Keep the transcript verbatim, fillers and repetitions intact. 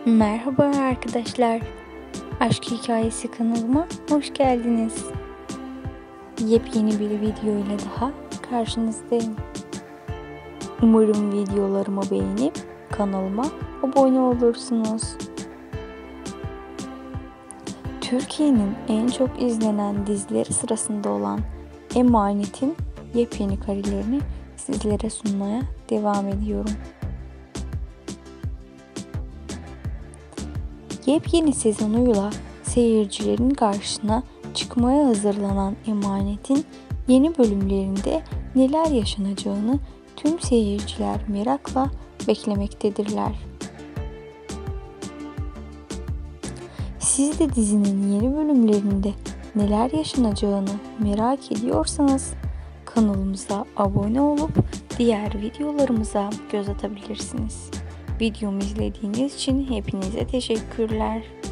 Merhaba arkadaşlar. Aşk Hikayesi kanalıma hoş geldiniz. Yepyeni bir video ile daha karşınızdayım. Umarım videolarımı beğenip kanalıma abone olursunuz. Türkiye'nin en çok izlenen dizileri sırasında olan Emanet'in yepyeni karelerini sizlere sunmaya devam ediyorum. Yepyeni sezonuyla seyircilerin karşısına çıkmaya hazırlanan Emanet'in yeni bölümlerinde neler yaşanacağını tüm seyirciler merakla beklemektedirler. Siz de dizinin yeni bölümlerinde neler yaşanacağını merak ediyorsanız kanalımıza abone olup diğer videolarımıza göz atabilirsiniz. Videomu izlediğiniz için hepinize teşekkürler.